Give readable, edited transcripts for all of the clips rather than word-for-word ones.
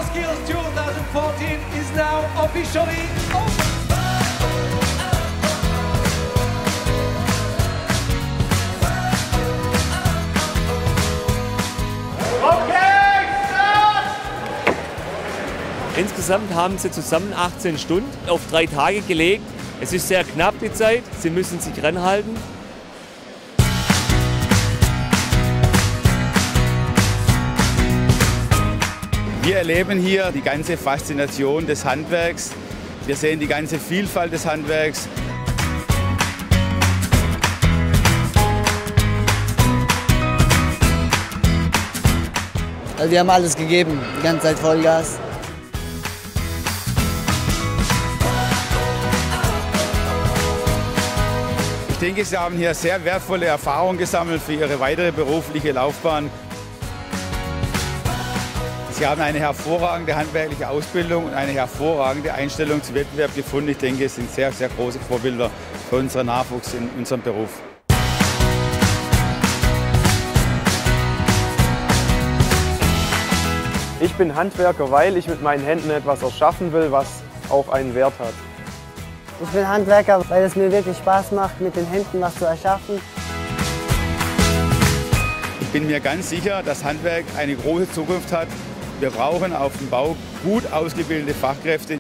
Skills 2014 is now officially over. Insgesamt haben sie zusammen 18 Stunden auf 3 Tage gelegt. Es ist sehr knapp die Zeit, sie müssen sich ranhalten. Wir erleben hier die ganze Faszination des Handwerks. Wir sehen die ganze Vielfalt des Handwerks. Also wir haben alles gegeben, die ganze Zeit Vollgas. Ich denke, Sie haben hier sehr wertvolle Erfahrungen gesammelt für Ihre weitere berufliche Laufbahn. Sie haben eine hervorragende handwerkliche Ausbildung und eine hervorragende Einstellung zum Wettbewerb gefunden. Ich denke, es sind sehr, sehr große Vorbilder für unseren Nachwuchs in unserem Beruf. Ich bin Handwerker, weil ich mit meinen Händen etwas erschaffen will, was auch einen Wert hat. Ich bin Handwerker, weil es mir wirklich Spaß macht, mit den Händen was zu erschaffen. Ich bin mir ganz sicher, dass Handwerk eine große Zukunft hat. Wir brauchen auf dem Bau gut ausgebildete Fachkräfte.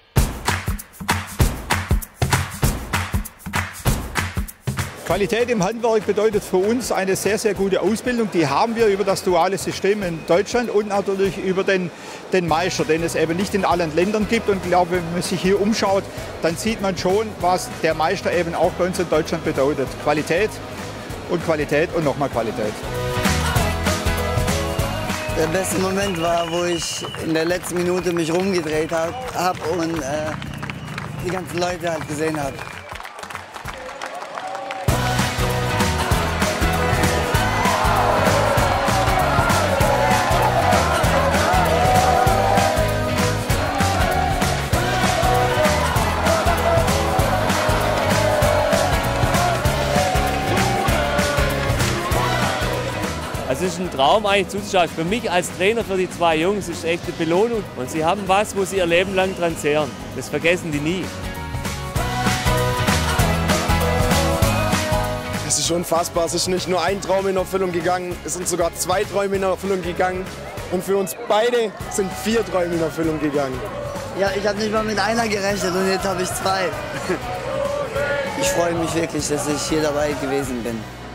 Qualität im Handwerk bedeutet für uns eine sehr, sehr gute Ausbildung. Die haben wir über das duale System in Deutschland und natürlich über den Meister, den es eben nicht in allen Ländern gibt. Und ich glaube, wenn man sich hier umschaut, dann sieht man schon, was der Meister eben auch bei uns in Deutschland bedeutet. Qualität und nochmal Qualität. Der beste Moment war, wo ich in der letzten Minute mich rumgedreht habe und die ganzen Leute halt gesehen habe. Also es ist ein Traum eigentlich zuzuschauen. Für mich als Trainer für die 2 Jungs ist es echt eine Belohnung. Und sie haben was, wo sie ihr Leben lang dran zehren. Das vergessen die nie. Es ist unfassbar. Es ist nicht nur ein Traum in Erfüllung gegangen, es sind sogar 2 Träume in Erfüllung gegangen. Und für uns beide sind 4 Träume in Erfüllung gegangen. Ja, ich habe nicht mal mit einer gerechnet und jetzt habe ich 2. Ich freue mich wirklich, dass ich hier dabei gewesen bin.